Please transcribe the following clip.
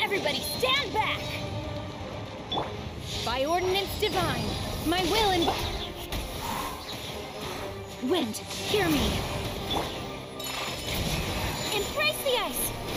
Everybody stand back! By ordinance divine, my will and... Wind, hear me! Embrace the ice!